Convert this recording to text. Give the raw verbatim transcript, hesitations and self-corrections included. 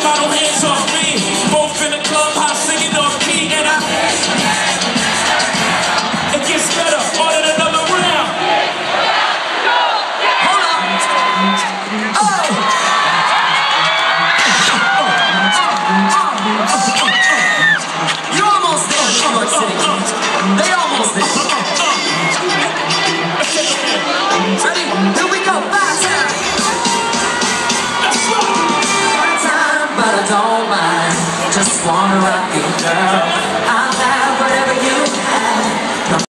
Model hands off me. Both in the clubhouse singing off key, and I. It gets better. Order another round. Hold up. Oh. You're almost there, New York City. They almost there. Ready? Here we go. Five time. Five time, but I don't mind. Just wanna rock it, girl.